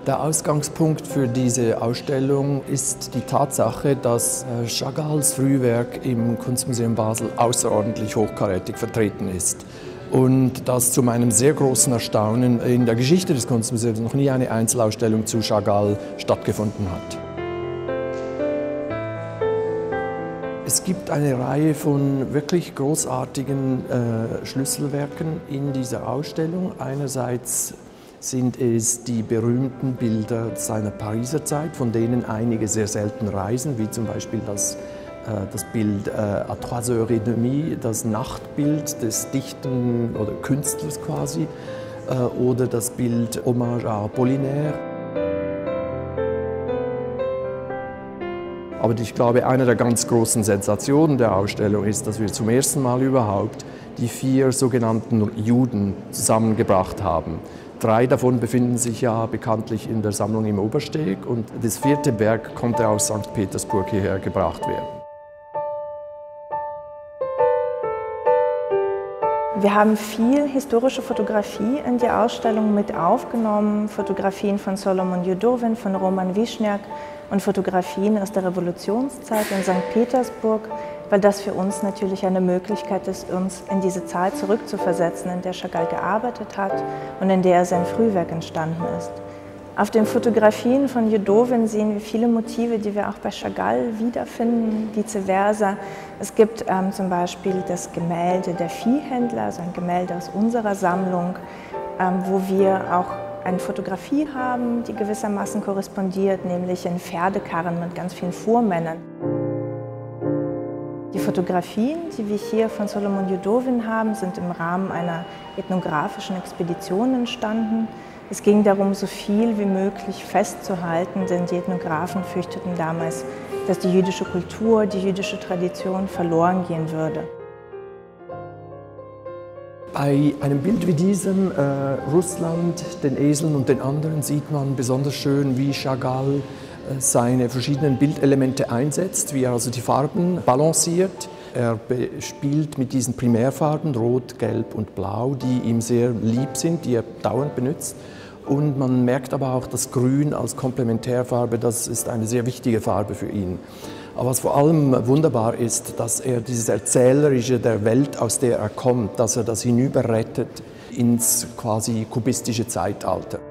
Der Ausgangspunkt für diese Ausstellung ist die Tatsache, dass Chagalls Frühwerk im Kunstmuseum Basel außerordentlich hochkarätig vertreten ist. Und dass zu meinem sehr großen Erstaunen in der Geschichte des Kunstmuseums noch nie eine Einzelausstellung zu Chagall stattgefunden hat. Es gibt eine Reihe von wirklich großartigen Schlüsselwerken in dieser Ausstellung. Einerseits sind es die berühmten Bilder seiner Pariser Zeit, von denen einige sehr selten reisen, wie zum Beispiel das Bild à 3h30, das Nachtbild des Dichters oder Künstlers quasi, oder das Bild Hommage à Apollinaire. Aber ich glaube, eine der ganz großen Sensationen der Ausstellung ist, dass wir zum ersten Mal überhaupt die 4 sogenannten Juden zusammengebracht haben. 3 davon befinden sich ja bekanntlich in der Sammlung im Obersteg und das 4. Werk konnte aus St. Petersburg hierher gebracht werden. Wir haben viel historische Fotografie in die Ausstellung mit aufgenommen, Fotografien von Solomon Judowin, von Roman Wischniak und Fotografien aus der Revolutionszeit in St. Petersburg, weil das für uns natürlich eine Möglichkeit ist, uns in diese Zeit zurückzuversetzen, in der Chagall gearbeitet hat und in der sein Frühwerk entstanden ist. Auf den Fotografien von Judowin sehen wir viele Motive, die wir auch bei Chagall wiederfinden, vice versa. Es gibt zum Beispiel das Gemälde Der Viehhändler, also ein Gemälde aus unserer Sammlung, wo wir auch eine Fotografie haben, die gewissermaßen korrespondiert, nämlich in Pferdekarren mit ganz vielen Fuhrmännern. Die Fotografien, die wir hier von Solomon Judowin haben, sind im Rahmen einer ethnografischen Expedition entstanden. Es ging darum, so viel wie möglich festzuhalten, denn die Ethnografen fürchteten damals, dass die jüdische Kultur, die jüdische Tradition verloren gehen würde. Bei einem Bild wie diesem, Russland, den Eseln und den anderen, sieht man besonders schön, wie Chagall seine verschiedenen Bildelemente einsetzt, wie er also die Farben balanciert. Er spielt mit diesen Primärfarben, Rot, Gelb und Blau, die ihm sehr lieb sind, die er dauernd benutzt. Und man merkt aber auch, das Grün als Komplementärfarbe, das ist eine sehr wichtige Farbe für ihn. Aber was vor allem wunderbar ist, dass er dieses Erzählerische der Welt, aus der er kommt, dass er das hinüberrettet ins quasi kubistische Zeitalter.